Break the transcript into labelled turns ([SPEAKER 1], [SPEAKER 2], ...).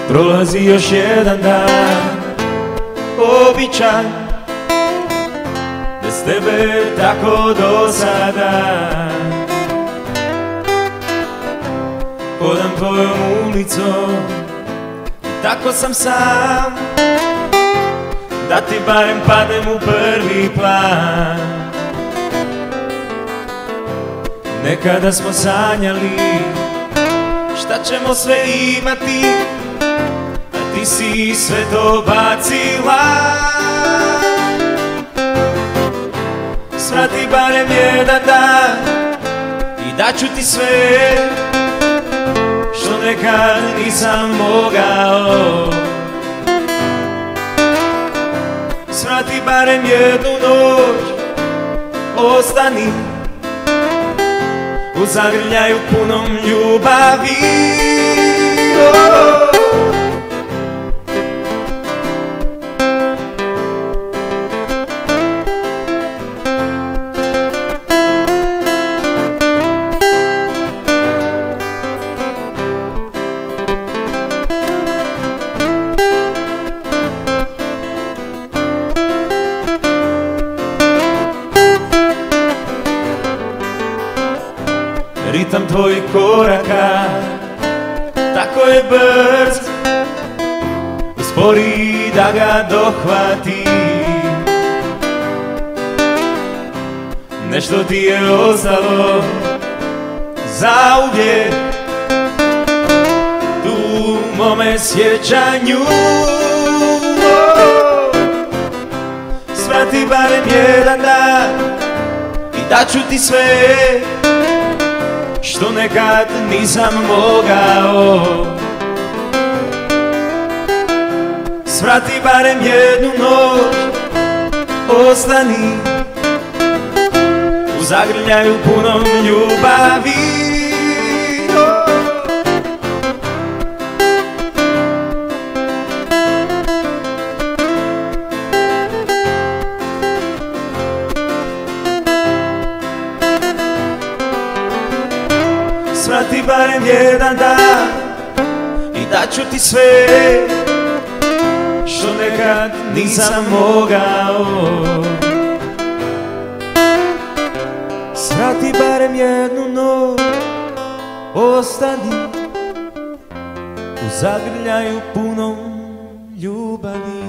[SPEAKER 1] Prolazi još jedan dan, običan, bez tebe tako dosadan. Hodam tvojom ulicom i tako sam sam, da ti barem padnem u prvi plan. Nekada smo sanjali šta ćemo sve imati, a ti si sve to bacila. Svrati barem jedan dan i daću ti sve što nekad nisam mogao. Svrati barem jednu noć, ostani u zagrljaju punom ljubavi. Ritam tvojih koraka tako je brz, uspori da ga dohvati. Nešto ti je ostalo zauvijek tu u mome sjećanju. Svrati barem jedan dan i daću ti sve što nekad nisam mogao. Svrati barem jednu noć, ostani u zagrljaju punom ljubavi. Svrati barem jedan dan i daću ti sve što nekad nisam mogao. Svrati barem jednu noć, ostani u zagrljaju punom ljubavi.